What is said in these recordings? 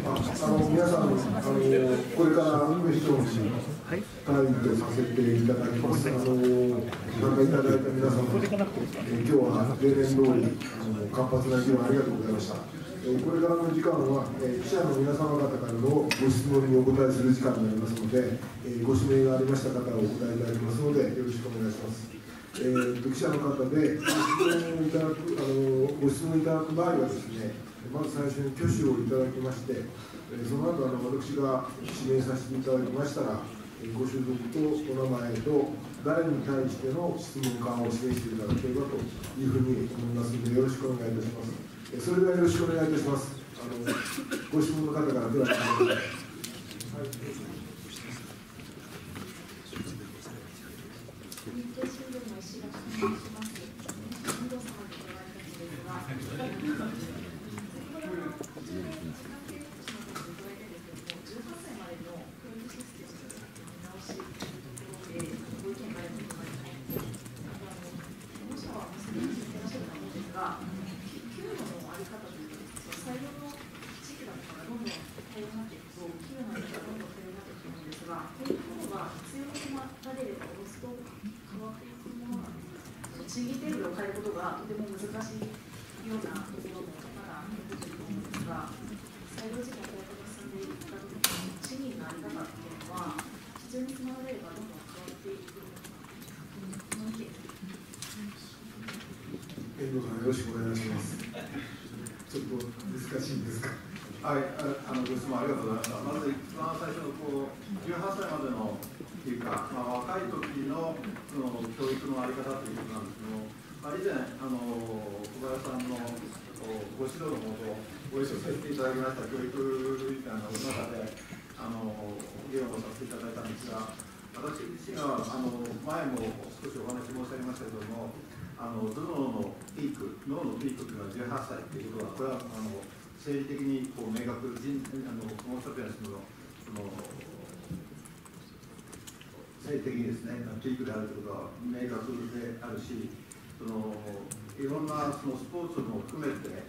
皆さん、これから非常に会議をさせていただきます。参加いただいた皆様、今日は例年通り活発な議論ありがとうございました。これからの時間は、記者の皆様方からのご質問にお答えする時間になりますので、ご指名がありました方をお答えいただきますので、よろしくお願いします。記者の方でご質問いただく場合はですね、まず最初に挙手をいただきまして、その後私が指名させていただきましたら、ご所属とお名前と誰に対しての質問かを示していただければというふうに思いますので、よろしくお願いいたします。それではよろしくお願いいたします。ご質問の方からではない賃金程度を変えることがとても難しいようなところもまだ出てくると思うんですが、採用時間低下が進んでいったときに、賃金の在り方っていうのは、必要につながればどんどん変わっていくのか、その意見です。 遠藤さん、よろしくお願いします。ちょっと難しいんですか。 はい、ご質問ありがとうございました。まず一番最初の18歳までのっていうか、若い時の教育の在り方ということなんですけども、以前小林さんのご指導のもとご一緒させていただきました教育委員会の中で議論をさせていただいたんですが、私自身は前も少しお話申し上げましたけれども、頭脳のピークというのは18歳ということは、これは生理的に明確、ホモ・サピエンスの生理的にですね、ピークであるということは明確であるし、いろんなスポーツも含めて、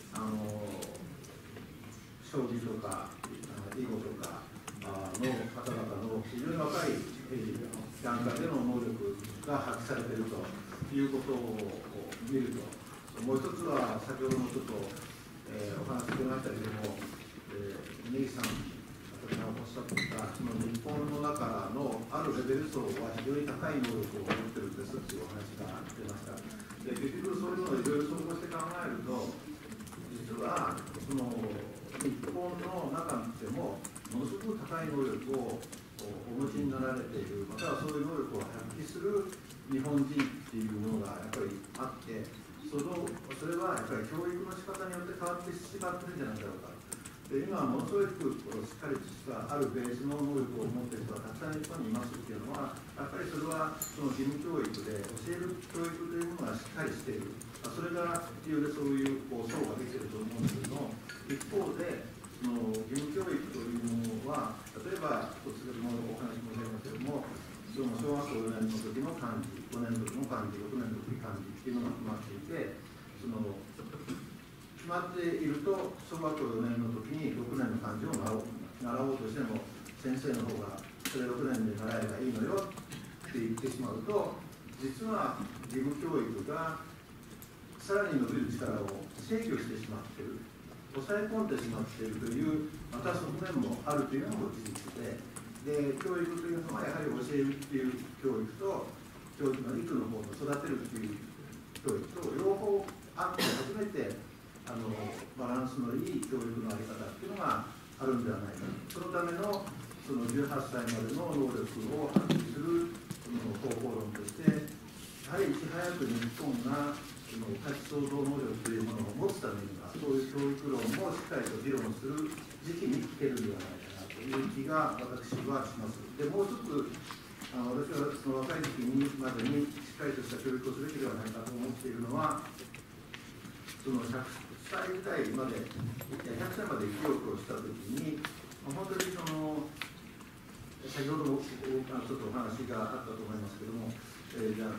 将棋とか囲碁とかの方々の非常に若い段階での能力が発揮されているということを見ると、もう一つは先ほどもちょっとお話ししてましたけれども、根岸さんがおっしゃっていた、日本の中のあるレベル層は非常に高い能力を持っているんですというお話が出ました。で、結局そういうのをいろいろ総合して考えると、実は日本の中でもものすごく高い能力をお持ちになられている、またはそういう能力を発揮する日本人っていうものがやっぱりあって、それはやっぱり教育の仕方によって変わってしまってるんじゃないだろうか。で、今はものすごくしっかりとしたあるベースの能力を持っている人がたくさん日本にいますっていうのは、やっぱりそれはその義務教育で教える教育というものがしっかりしている。それが理由でそういう層ができていると思うんですけども、一方で義務教育というものは、例えば先ほどもお話申し上げましたけれども、小学校4年の時の漢字、5年の時の漢字、6年の時の漢字っていうのが決まっていて、決まっていると、小学校4年の時に6年の漢字を習おうとしても、先生の方がそれ6年で習えばいいのよって言ってしまうと、実は義務教育がさらに伸びる力を制御してしまっている、抑え込んでしまっているという、また側面もあるというのも事実で、教育というのはやはり教えるっていう教育と、教育の育の方の育てるっていう教育と両方あって初めてバランスのいい教育の在り方っていうのがあるんではないか。そのための18歳までの能力を発揮する方法論として、やはりいち早く日本が価値創造能力というものを持つためには、そういう教育論もしっかりと議論する時期に来ているのではないかなという気が私はします。で、もう一つ、私はその若い時期にまでにしっかりとした教育をすべきではないかと思っているのは、その100歳ぐらいまで、100歳まで生きようとしたときに、本当に先ほどもちょっとお話があったと思いますけれども、じゃあ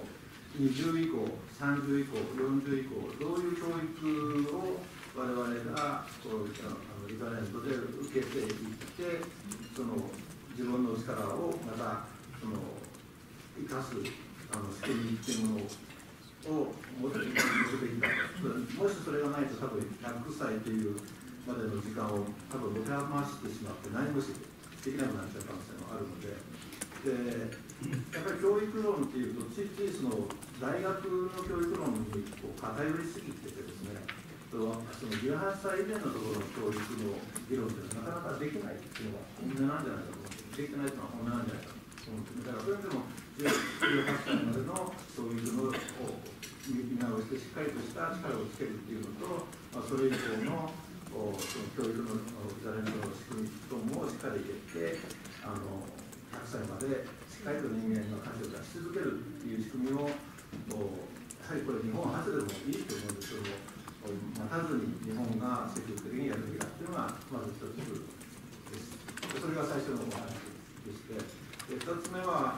20以降、30以降、40以降、どういう教育を我々がリタレントで受けていってその自分の力をまたその生かす仕組みっていうものを持っていくべきだと。もしそれがないと多分100歳というまでの時間を多分持て余してしまって何もできなくなっちゃう可能性もあるので、やっぱり教育論っていうとついついその大学の教育論にこう偏りすぎててですね、その18歳以前のところの教育の議論ってなかなかできないっていうのが本音なんじゃないかと思って、できてないというのは本音なんじゃないかと思って、だからそういう意味でも18歳までの教育のを見直してしっかりとした力をつけるっていうのと、それ以降のその教育のビザレントの仕組み等もしっかり入れて100歳までしっかりと人間の価値を出し続けるっていう仕組みをやはりこれ日本初でもいいと思うんですけども、待たずに日本が積極的にやるべきだっていうのがまず一つです。それが最初のお話でして、2つ目は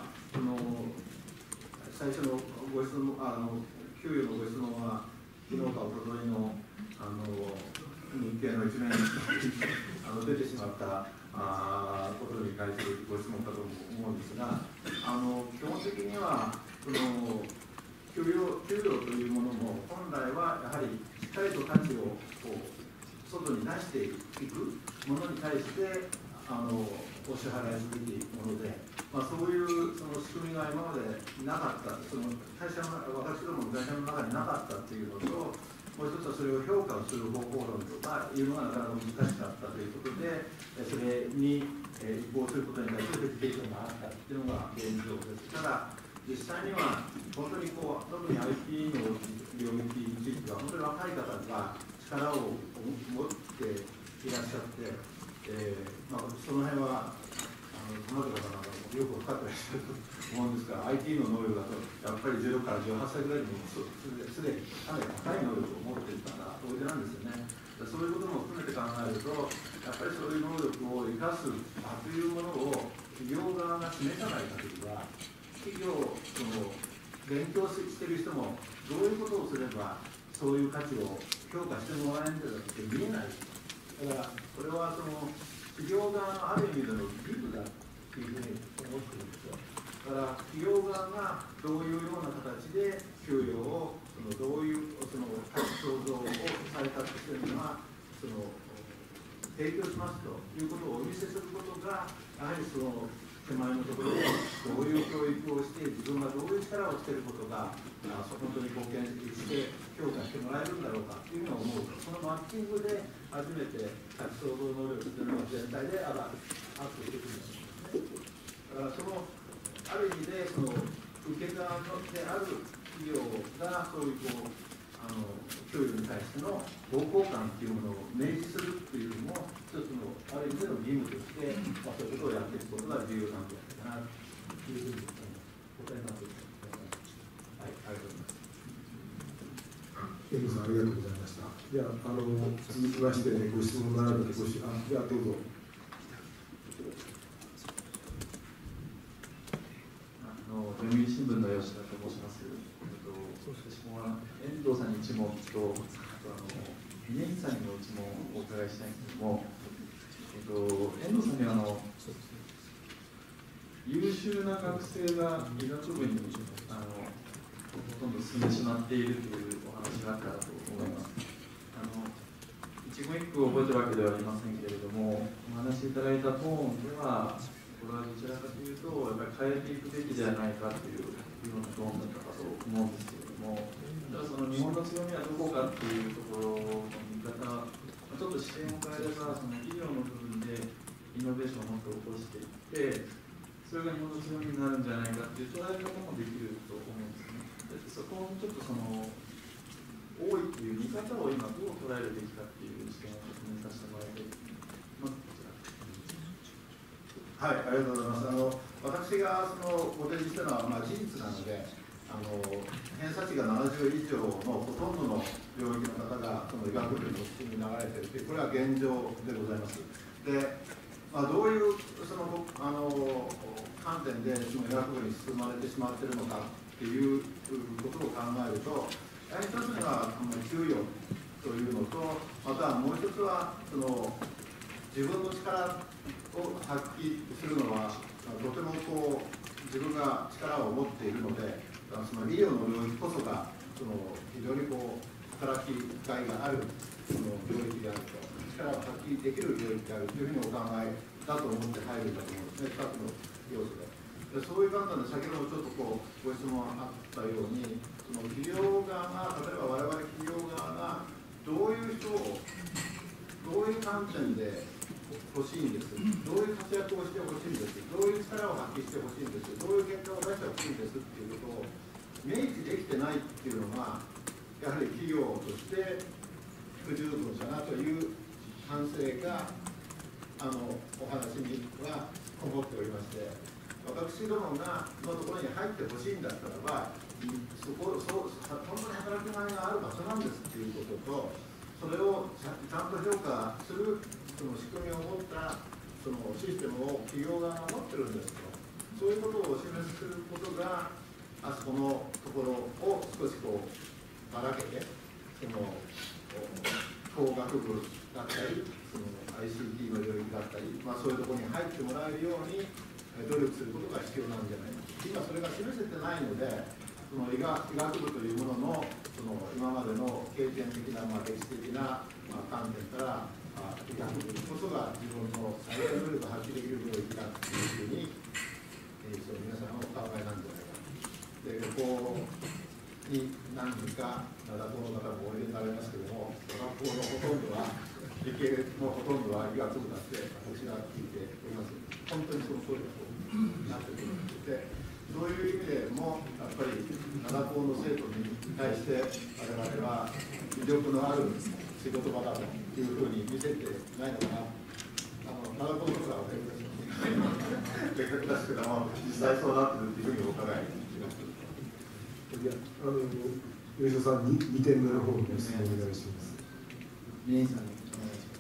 最初のご質問給与のご質問は昨日かおとといの日経の一面に出てしまったことに対するご質問かと思うんですが、基本的には給与というものも本来はやはりしっかりと価値を外に出していくものに対してお支払いすべきもので、そういうその仕組みが今までなかった、その私どもの会社の中になかったというのと、もう一つはそれを評価をする方法論とかいうのがなかなか難しかったということで、それに移行することに対するヘジテーションがあったというのが現状です。ただ、実際には本当に特に IT の領域については、本当に若い方が力を持っていらっしゃって、その辺は、その方々なんかもよく分かってらっしゃると思うんですが、IT の能力だと、やっぱり16から18歳ぐらいにもすでにかなり高い能力を持っているから当然なんですよね。そういうことも含めて考えると、やっぱりそういう能力を生かす場というものを企業側が示さない限りは、企業、勉強している人もどういうことをすれば、そういう価値を評価してもらえるんだって見えない。だから、これは企業側のある意味での義務だというふうに思ってるんですよ。だから企業側がどういうような形で給与をどういう価値創造をされたとしているのは提供しますということをお見せすることがやはり手前のところでどういう教育をして自分がどういう力をつけることが本当に貢献して評価してもらえるんだろうかというのを思うと、そのマッチングで初めて価値創造能力というのが全体でアップしてくるんですね。だからある意味で受け側である企業がそういう給与に対しての方向感というものを明示するというのも一つのある意味での義務として、そういうことをやっていくことが重要なんじゃないかなというふうに答えます。はい、ありがとうございます。 遠藤さん、ありがとうございました。では続きまして、ご質問があるのでではどうぞ。 読売新聞の吉田と申します。私も遠藤さんに一問と、峯岸さんにも一問をお伺いしたいんですけども、遠藤さんには優秀な学生が医学部にほとんど進んでしまっているというお話があったと思います。一言一句覚えてるわけではありませんけれども、お話しいただいたトーンでは、これはどちらかというと、やっぱり変えていくべきではないかというようなトーンだったかと思うんですけれども、ただその日本の強みはどこかっていうところの見方、ちょっと視点を変えれば、その医療の部分でイノベーションをもっと起こしていって、それが日本の強みになるんじゃないかっていう捉え方もできると思うんですね。でそこをちょっと多いっていう見方を今どう捉えるべきかっていう視点を説明させてもらいたい。まずこちら。 はい、ありがとうございます。私がご提示したのは事実なので、偏差値が70以上のほとんどの領域の方が医学部の進みに流れているという、これは現状でございます。で、どういう観点で医学部に進まれてしまっているのかということを考えると、やはり一つには給与というのと、またもう一つは自分の力を発揮するのはとても自分が力を持っているので、その医療の領域こそが非常に働きがいがある領域であると、力を発揮できる領域であるというふうにお考えだと思って入るんだと思うんですね、2つの要素で。そういう観点で、先ほどちょっとご質問あったように、企業側が、例えば我々企業側がどういう人を、どういう観点で欲しいんです、どういう活躍をしてほしいんです、どういう力を発揮してほしいんです、どういう結果を出してほしいんですっていうことを明記できてないっていうのが、やはり企業として不十分だなという反省がお話には思っておりまして、私どものところに入ってほしいんだったらば、本当に働きがいがある場所なんですっていうことと、それをちゃんと評価する仕組みを持ったシステムを企業側が持ってるんですと、そういうことをお示しすることが、あそこのところを少しばらけて、工学部だったり、ICT の領域だったり、そういうところに入ってもらえるように努力することが必要なんじゃないか。今それが示せてないので、医学部というものの今までの経験的な、歴史的な観点から医学部こそが自分の最大能力を発揮できる領域だというふうに、皆さんお考えなんじゃないか。で、ここに何人か灘校の方もおいでになりますけれども、学校のほとんどは理系のほとんどは医学部だって私は聞いております。本当にその通りだとなってくるんで、そういう意味でもやっぱり灘校の生徒に対して我々は魅力のある仕事場だというふうに見せてないのかな。灘校のことは分かりますよね。結局確かに実際そうなってるというふうにお伺いします。 いや、吉田さんに2点目の方に質問お願いします。 峰井さんにお願いします。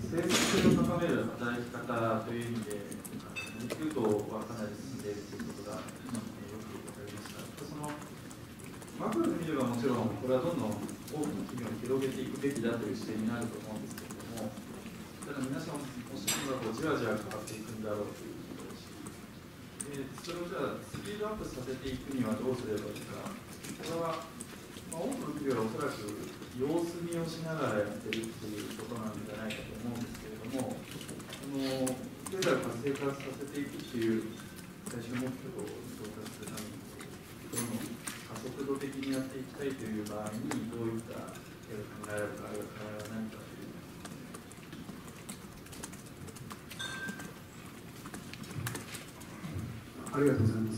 生産性を高める働き方という意味で、リクルートはかなり進んでいるということがよく分かりました。マクロで見ればもちろん、これはどんどん多くの企業に広げていくべきだという視点になると思うんですけれども、ただ皆さんおっしゃるのはじわじわ変わっていくんだろうということですし、それをじゃあスピードアップさせていくにはどうすればいいか、これは、多くの企業はおそらく様子見をしながらやっているということなんじゃないかと思うんですけれども、経済を活性化させていくという最終目標を到達するために、どんどん加速度的にやっていきたいという場合に、どういった手が考えられるか、あるいは課題は何かという。 ありがとうございます。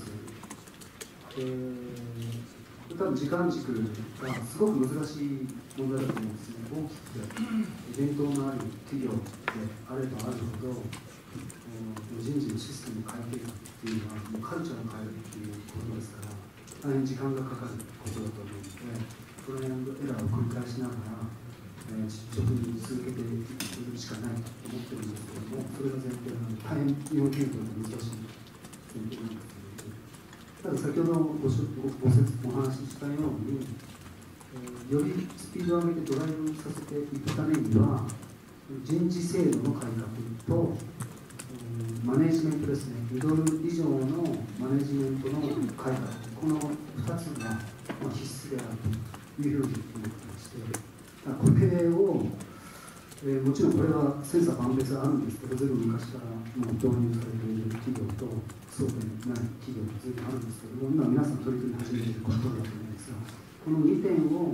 多分時間軸がすごく難しい問題だと思うんですね。大きくて伝統のある企業であればあるほど、人事のシステムを変えていくっていうのは、もうカルチャーを変えるっていうことですから、大変時間がかかることだと思うので、トライアンドエラーを繰り返しながら、直に続けていくしかないと思ってるんですけども、それが前提なので、大変日本企業にとって難しい前提なんですけど、ただ先ほどお話ししたように、よりスピードを上げてドライブさせていくためには、人事制度の改革と、マネジメントですね、ミドル以上のマネジメントの改革、この2つが必須であるというふうに思ってまして、これを、もちろんこれは千差万別あるんですけど、ずいぶん昔からもう導入されている企業と、そうでない企業がずいぶんあるんですけども、今皆さん取り組み始めていることだと思うんですが、この2点を、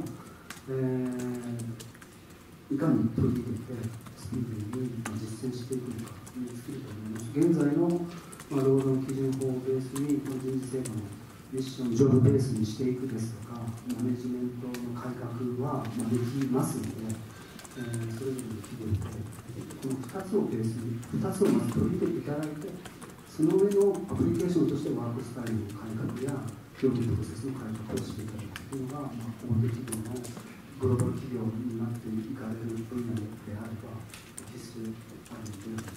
いかに取り入れて、スピードに実践していくのかに尽きると思います。現在の、労働基準法をベースに、この人事制度のミッション、ジョブベースにしていくですとか、マネジメントの改革はできますので、それぞれの企業で、この2つをベースに、2つをまず取り入れていただいて、その上のアプリケーションとしてワークスタイルの改革や、業務プロセスの改革をしていただくというのが、大手企業のグローバル企業になっていかれる分野であれば、必須あるので。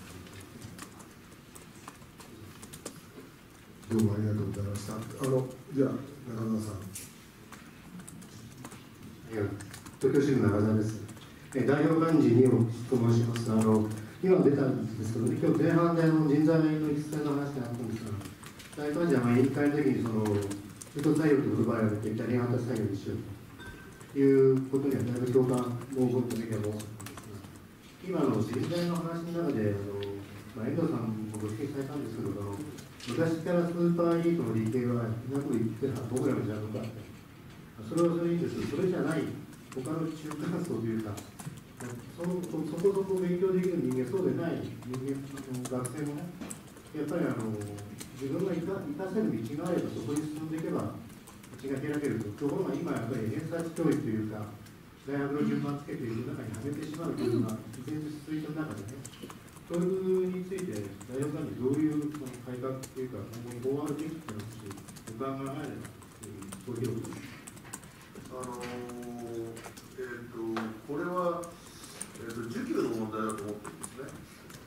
どうもありがとうございました。じゃあ中澤さん。 東京新聞中澤です。 代表幹事2を質問します。今出たんですけど、今日前半で人材の育成の話があったんですが、代表幹事は委員会の時に中途採用という言葉をやめて、キャリア型採用にしようということには、だいぶ共感、もう僕の時はもうかったんですが、今の人材の話の中で、遠藤さんもご指摘されたんですけど、昔からスーパーエリートの理系は、みんなこと言ってたら僕らのジャンルがあって、それはそれいいんですけど、それじゃない、他の中間層というか、そこそこ勉強できる人間、そうでない人間、学生もね、やっぱり自分が生かせる道があれば、そこに進んでいけば、道が開けると。ところが今、やっぱり偏差値教育というか、大学の順番つけている中にはめてしまうというのが、依然と続いている中でね、教育について、大学間にどういう改革というか、今後どうあるべきという話、お考えがあれば、ご議論です。 これは、需給の問題だと思ってるんですね。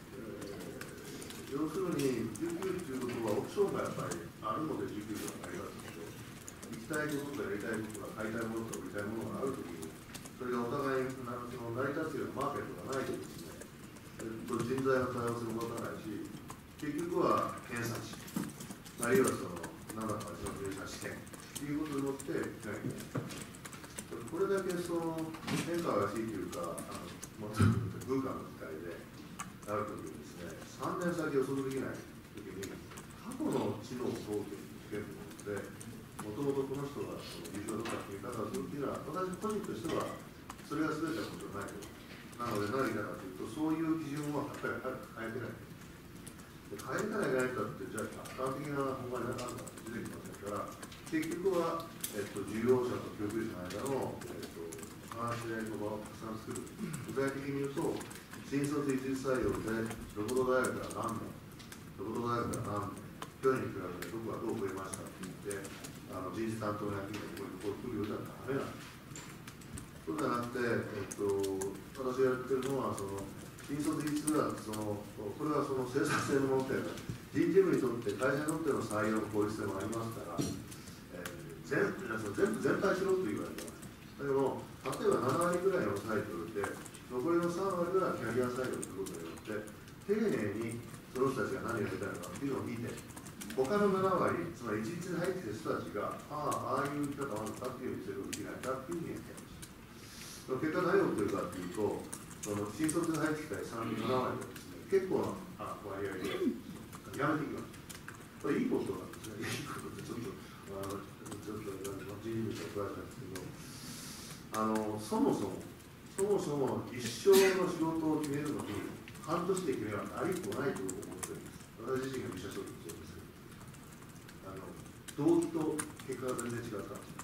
要するに、需給ということは、オプションがやっぱりあるので、需給がありますので、行きたいこととやりたいことが、買いたいものと売りたいものがあるときに、それがお互い成り立つようなマーケットがないとですね、人材の多様性も持たないし、結局は偏差値、あるいは何だか入社試験ということによっていかないといけない。これだけ変化がしいというか、文化の機会であるときにですね、3年先予測できないときに、過去の知能を問うというので、もともとこの人が優勝とか決め方をするというのは、私個人としては、それが全てのことはないと。なので、何かというと、そういう基準はやっぱり変えてない。変えたらいけないかって、じゃあ、客観的な本番で何か出てきませんから、結局は、需要者と供給者の間の、話し合いの場をたくさん作る。具体的に言うと、新卒一律採用で、どこの大学から何名、どこの大学から何名、去年に比べてどこがどう増えましたって言って、人事担当の役員がここに来るようじゃダメなんです。そうじゃなくて、私がやってるのは、新卒一律はこれは生産性の問題だ。人事部にとって、会社にとっての採用の効率性もありますから、全部全体しろと言われてます。だけど、例えば7割ぐらいを抑えておいて、残りの3割ぐらいはキャリア採用ということによって、丁寧にその人たちが何をやりたいのかというのを見て、他の7割、つまり一律に入ってきた人たちが、ああいう生き方があるのかというふうに見せるべきないかというふうに言っています。結果何を言ってるかというと、新卒に入ってきた7割はですね、結構な割合でやめてきます。これいいことなんですね。いいことってちょっと人事部と詳しいんですけど、そもそも一生の仕事を決めるのに、半年で決めるのはありっこないと思ってるんです。私自身が入社した時もそうですけど、動機と結果が全然違ったんです。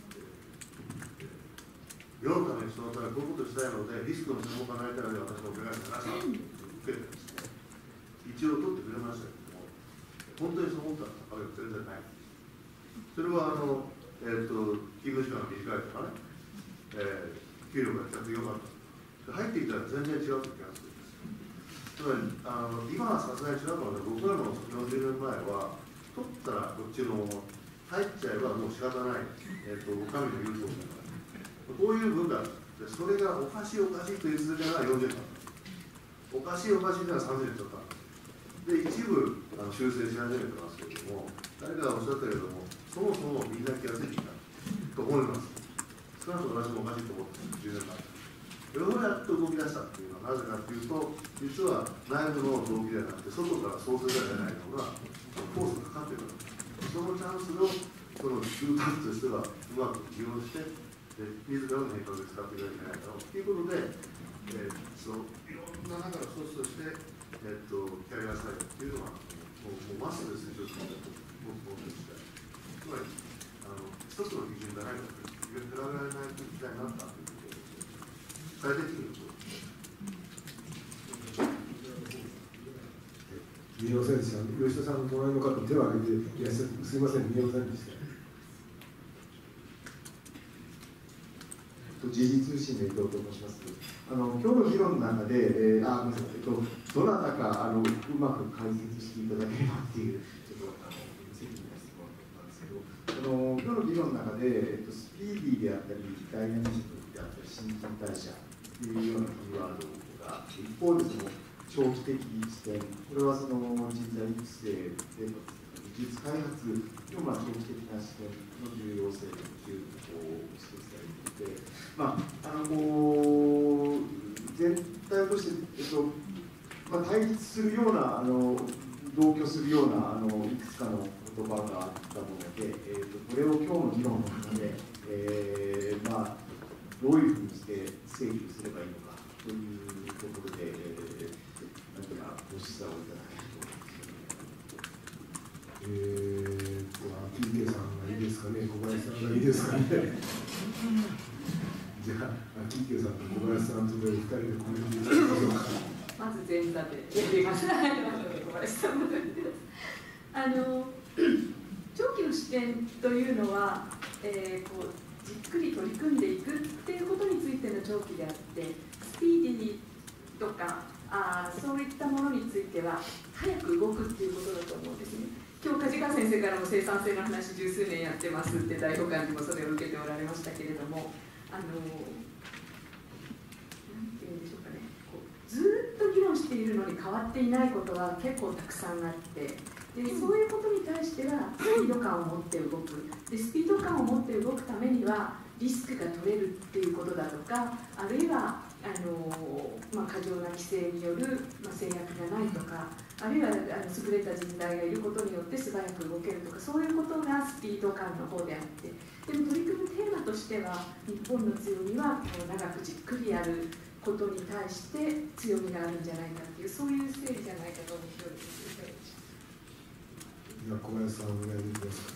世のためにそのためこういうことをしたいので、リスクの専門家になりたいので、私のお願いしますと受けてですね、一応取ってくれましたけども、本当にそう思ったわけは全然ない。それは勤務時間が短いとかね、給料が比較的良かった。入ってきたら全然違うと気がするんです。つまり今はさすがに違うので、僕らの40年前は、取ったらこっちの入っちゃえばもう仕方ない、お上の言うとおりだから。こういう文化で、それがおかしいおかしいという続けが40年だった。おかしいおかしいというのは30年だった。で、一部修正し始めてますけれども、誰かがおっしゃったけれども、そもそもみんな気が付いてきたと思います。少なくとも私もおかしいと思って10年前。ようやっと動き出したっていうのはなぜかというと、実は内部の動機ではなくて、外から創生が出ないのが、コースがかかっている。そのチャンスを、中間としてはうまく利用して、自らの変革で使っていかなきゃいけないだろうということで、いろんな中の一つとして、キャリア採用というのは、もうマストですね、女子の僕も思っていた。つまり、一つの基準がないので、比べられない時代になったということです。最低基準と。 見えませんでした。吉田さんの隣の方、手を挙げていらっしゃる。すみません、見えませんでした。時事通信の伊藤と申します。今日の議論の中で、どなたかうまく解説していただければっていう、ちょっと責任な質問なんですけど、今日の議論の中で、スピーディーであったり、ダイナミックであったり、新陳代謝いうようなキーワードが、一方でその長期的視点、これはその人材育成で技術開発の長期的な視点の重要性というのを指摘されていて、全体として、対立するような同居するようないくつかの言葉があったので、これを今日の議論の中で、どういうふうにして整理すればいいのかというところで、何かご示唆をいただきたいと思います。TK さんがいいですかね、小林さんがいいですかね。じゃあ、TK さんと小林さんとで2人でコメントいただきましょうか。 まず前座でやります。小林さんも長期の視点というのは、じっくり取り組んでいくっていうことについての長期であって、スピーディーとかそういったものについては早く動くっていうことだと思うんですね。今日梶川先生からも生産性の話十数年やってますって代表官にもそれを受けておられましたけれども、なんていうんでしょうかね、ずっと議論しているのに変わっていないことは結構たくさんあって、でそういうことに対してはスピード感を持って動く、でスピード感を持って動くためにはリスクが取れるっていうことだとか、あるいは過剰な規制による、制約がないとか、あるいは優れた人材がいることによって素早く動けるとか、そういうことがスピード感の方であって、でも取り組むテーマとしては日本の強みは長くじっくりやることに対して強みがあるんじゃないかっていう、そういう整理じゃないかと思っております。 小林さんお願いできますか。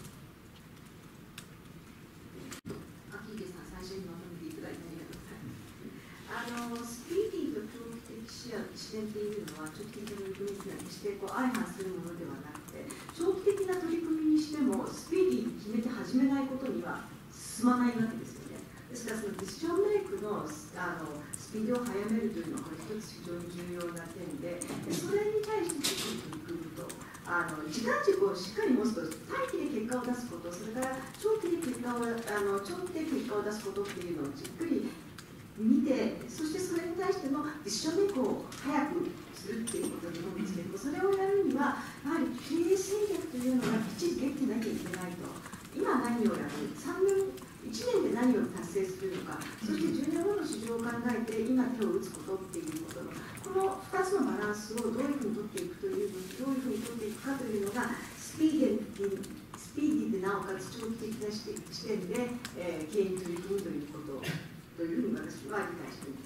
秋池さん、最初にまとめていただいてありがとうございます。スピーディーと長期的視点っていうのは長期的な取り組みにして相反するものではなくて、長期的な取り組みにしてもスピーディーに決めて始めないことには進まないわけですよね。ですからそのディシジョンメイクのスピードを速めるというのはこれ一つ非常に重要な点で、それに対して取り組むと時間軸をしっかり持つと短期で結果を出すこと、それから長期で結果を出すことっていうのをじっくり見て、そしてそれに対してのディシジョンメイクを早くするっていうことだと思うんですけど、それをやるにはやはり経営戦略というのがきっちりできてなきゃいけないと。今何をやる、1年で何を達成するのか、そして10年後の市場を考えて今手を打つことっていうことのこの2つのバランスをどういうふうに取っていくという、どういうふうに取っていくかというのがスピーディーでなおかつ長期的な視点で、経営に取り組むということというふうに私は理解しています。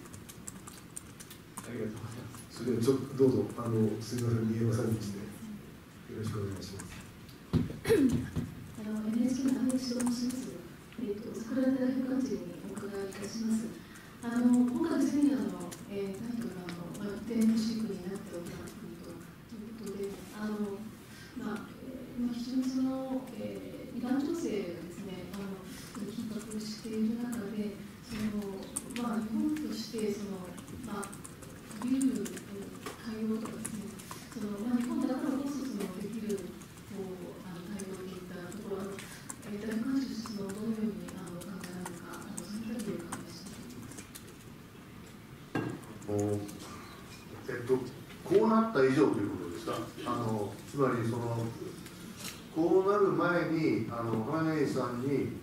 ありがとうございます。それではどうぞすみません、宮山さんにしてよろしくお願いします。 NHK の林と申します。桜田代表官庁にお伺いいたします。今回ジュニアのタイトルテーマシークになっておりますということで、非常にイラン情勢がですね、緊迫している中で、日本としてどういう対応とかですね、日本だからこそできる対応といったところ、代表官庁としてどのようにお考えなのか、そのあたりをお伺いしたいと思います。 こうなった以上ということですか。つまりこうなる前に花井さんに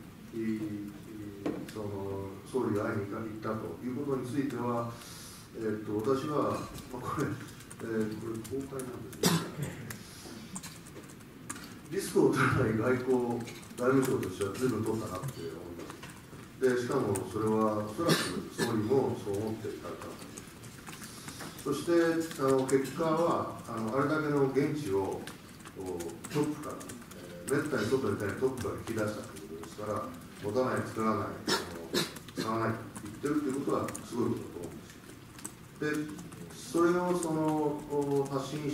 総理が会いに行ったということについては、私は、これ公開なんですね。リスクを取らない外務省としては随分取ったなって思います。でしかもそれはおそらく総理もそう思っていたから。そして結果はあれだけの現地をトップから、めったに外に出ないトップから引き出したということですから、持たない、作らない、使わないと言ってるということはすごいことだと思うんです。でそれを発信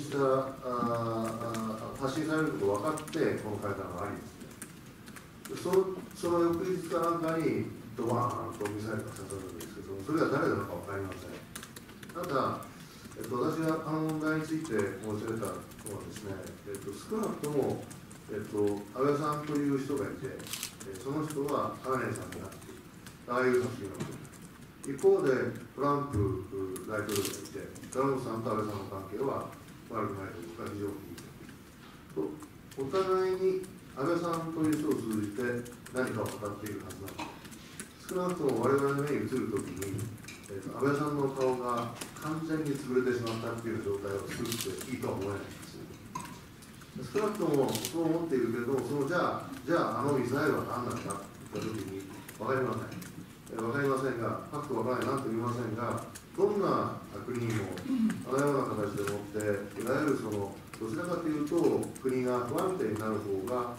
されることが分かって、この会談がありですね、その翌日かなんかに、ドバーンとミサイルが刺さるんですけど、それが誰なのか分かりません。ただ、私が問題について申し上げたのはですね、少なくとも、安倍さんという人がいて、その人は花根さんになっている、ああいう作品をと一方でトランプ大統領がいて、トランプさんと安倍さんの関係は悪くないと僕は非常にいいと。お互いに安倍さんという人を通じて何かを語っているはずなので、少なくとも我々の目に映るときに、安倍さんの顔が完全に潰れてしまったっていう状態を作っていいとは思えないんですよ。少なくともそう思っているけれども、じゃあミサイルは何なんだと言ったときに分かりません。分かりませんが、パッと分からない、なんと言いませんが、どんな国にもあのような形でもって、いわゆるどちらかというと、国が不安定になる方が、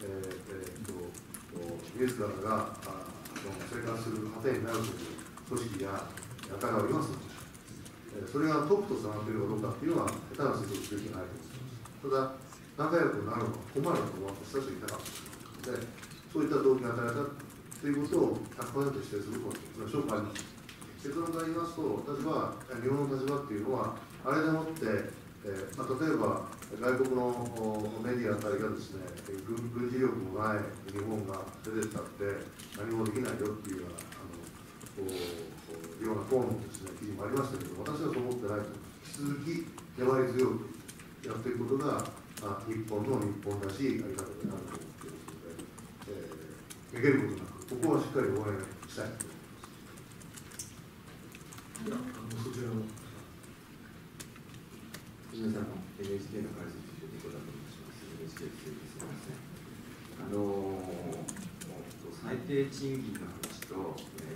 自らが生活する糧になるという組織や輩はおりますので、それがトップとつながっているかどうかというのは、下手な推測する気がないと思います。ただ、仲良くなるのは困ると思って私たちがいたかったので、そういった動機が与えたということを 100% 否定すること、それは証拠あります。結論から言いますと、私は日本の立場っていうのは、あれでもって、例えば外国のメディアあたりがですね、軍事力もない日本が出てったって何もできないよっていうようなトーンのですね、記事もありましたけど、私はそう思ってないと。引き続き粘り強くやっていくことが、日本の日本らしいやり方であると思っていますので、めげることなく、ここはしっかり応援したいと思います。そちらの皆さんの NHK の解説でニコだと申します。NHK ですみません。最低賃金の話と、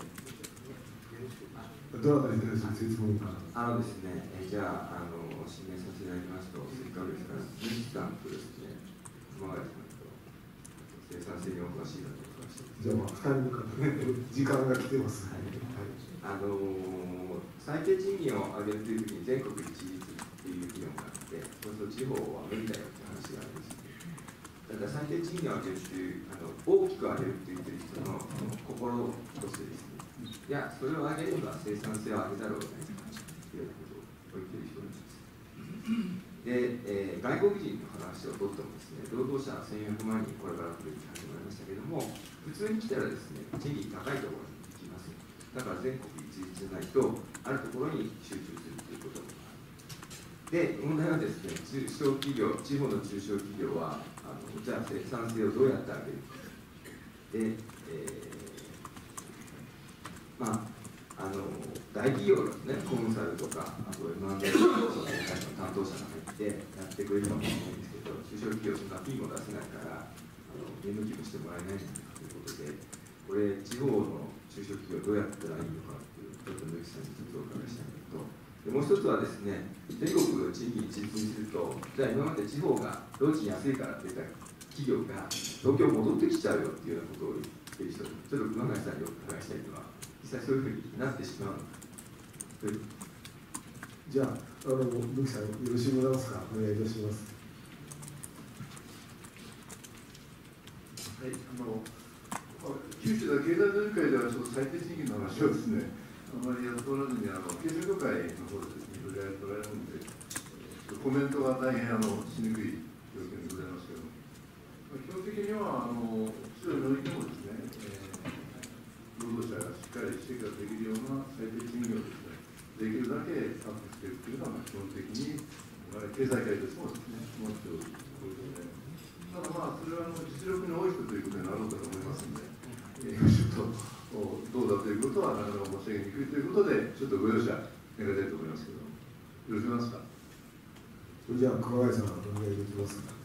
どなたに対する説問か。 ですね、じゃあ、指名させていただきますと、せっかくですから、鈴木さんとですね、熊谷さんと生産性にお詳しい方とお詳しいです。 じゃあ、2人の方、時間が来てます。はい、 最低賃金を上げるというときに、全国一律っていう議論があって、そうすると地方は無理だよって話があります。だから最低賃金を上げるという、大きく上げるって言ってる人の心としてですね、いや、それを上げれば生産性を上げざるを得ないというようなことを言っている人がいます。で、外国人の話をとってもですね、労働者1400万人これから来るって始まりましたけれども、普通に来たらですね、賃金高いところに行きます。だから全国一律じゃないと、あるところに集中するということで、問題はですね、中小企業、地方の中小企業は、じゃあ生産性をどうやって上げるか。で、大企業ですね、コンサルとか、あと M&A の担当者が入ってやってくれるかもしれないんですけど、中小企業、そんな P も出せないから、ゲーム機もしてもらえないんじゃないかということで、これ、地方の中小企業どうやったらいいのかという、ちょっと野木さんに一つお伺いしたいのと、もう一つはですね、全国の賃金一律にすると、じゃあ今まで地方が労賃安いからって言った企業が東京戻ってきちゃうよっていうようなことを言っている人、ちょっと熊谷さんにお伺いしたいのは、実際そういうふうになってしまうのかという。 じゃあ、野木さん、よろしくお願いしますか。お願いいたします。 はい、九州では経済同友会では最低賃金の話をですね、あまりやっておらずに、経済協会の方でですね、いろいろやっておられるので、コメントが大変しにくい条件でございますけれども、基本的には、白い領域でもですね、労働者がしっかり生活できるような最低賃金をですね、できるだけアップしていくというのが基本的に、経済界としてもですね、持っておるということで、ただそれは実力に多い人ということになろうかと思いますので、ちょっとどうだということはなかなか申し上げにくいということで、ちょっとご容赦願いたいと思いますけど、よろしくお願いしますか。 じゃあ、熊谷さん、お願いできますか。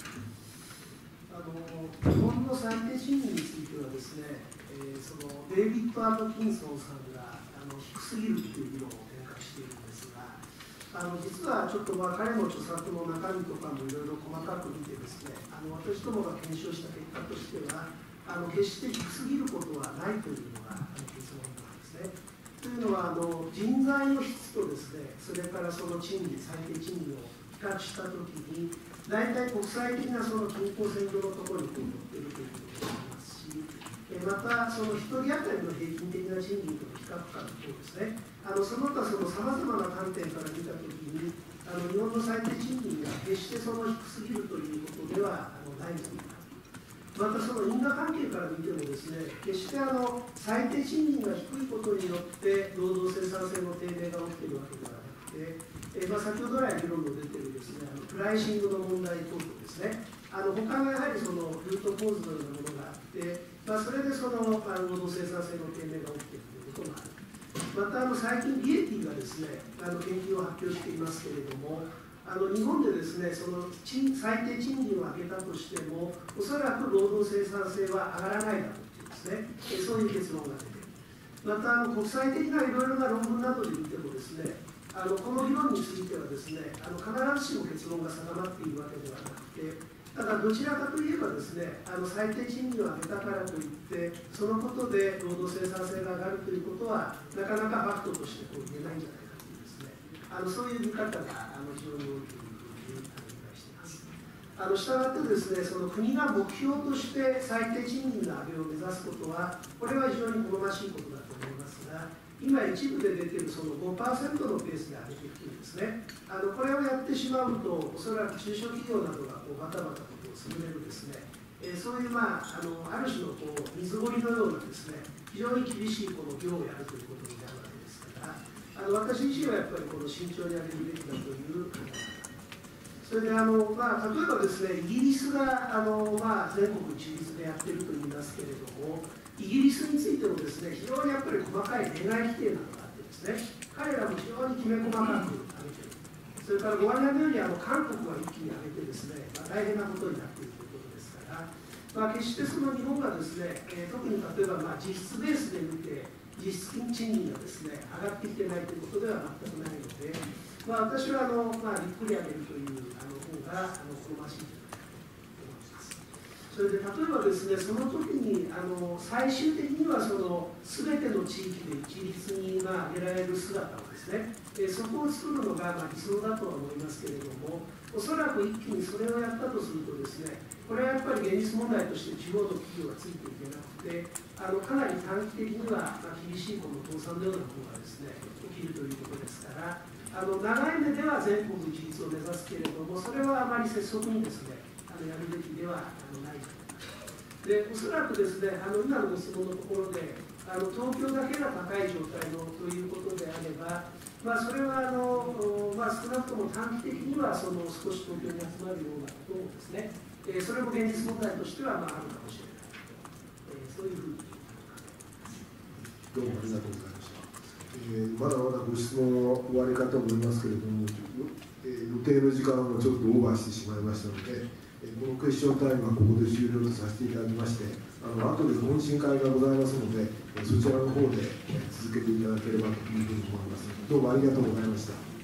日本の最低賃金についてはですね、デイビッド・アトキンソンさんが低すぎるという議論を展開しているんですが、実はちょっと彼の著作の中身とかもいろいろ細かく見てですね、私どもが検証した結果としては、決して低すぎることはないというのが結論なんですね。というのは人材の質とですね、それからその賃金、最低賃金を比較したときに、大体国際的なその均衡線上のところに乗っているということがありますし、またその1人当たりの平均的な賃金との比較感とですね、その他さまざまな観点から見たときに、日本の最低賃金が決して低すぎるということではないんじゃないかと。 またその因果関係から見てもですね、決して最低賃金が低いことによって労働生産性の低迷が起きているわけではなくて、先ほど来議論も出ているですね、プライシングの問題等々ですね、他のやはりそのルート構図のようなものがあって、それでその労働生産性の低迷が起きているということもある。また最近、リエティがですね、研究を発表していますけれども、日本でですね、その最低賃金を上げたとしても、おそらく労働生産性は上がらないだろうというですね、そういう結論が出ている。また国際的ないろいろな論文などで見てもですね、この議論についてはですね、必ずしも結論が定まっているわけではなくて、ただどちらかといえばですね、最低賃金を上げたからといって、そのことで労働生産性が上がるということは、なかなかファクトとして言えないんじゃないかというですね、そういう見方が非常に多いというふうに理解しています。したがってですね、その国が目標として最低賃金の上げを目指すことは、これは非常に好ましいことだと思いますが、今一部で出ているその 5% のペースで上げていくんですね。これをやってしまうと、おそらく中小企業などがバタバタと進めるですね、そういうある種の水堀のようなですね、非常に厳しいこの業をやるということになるわけですから、私自身はやっぱりこの慎重に上げるべきだという考え方。それで例えばですね、イギリスが全国一律でやっていると言いますけれども、イギリスについてもですね、非常にやっぱり細かい恋愛規定などがあってですね、彼らも非常にきめ細かく上げている。それからご案内のように韓国は一気に上げてですね、大変なことになっているということですから、決してその日本がですね、特に例えば実質ベースで見て、実質賃金がですね、上がってきてないということでは全くないので、私はゆっくり上げるという方が好ましいと思います。それで例えばですね、その時に最終的にはその全ての地域で一律に上げられる姿をですね、そこを作るのが理想だとは思いますけれども、おそらく一気にそれをやったとするとですね、これはやっぱり現実問題として地方の企業がついていけなくて、かなり短期的には厳しいこの倒産のようなことがですね、起きるということですから、長い目では全国一律を目指すけれども、それはあまり拙速にですね、やるべきではないと思います。で、おそらくですね、今のご質問のところで、東京だけが高い状態のということであれば、それは少なくとも短期的には少し東京に集まるようなこともですね、それも現実問題としてはあるかもしれない、そういうふうにどうもありがとうございました。まだまだご質問の終わりかと思いますけれども、予定の時間をちょっとオーバーしてしまいましたので、このクエスチョンタイムはここで終了とさせていただきまして、後で懇親会がございますので、そちらの方で続けていただければというふうに思います。どうもありがとうございました。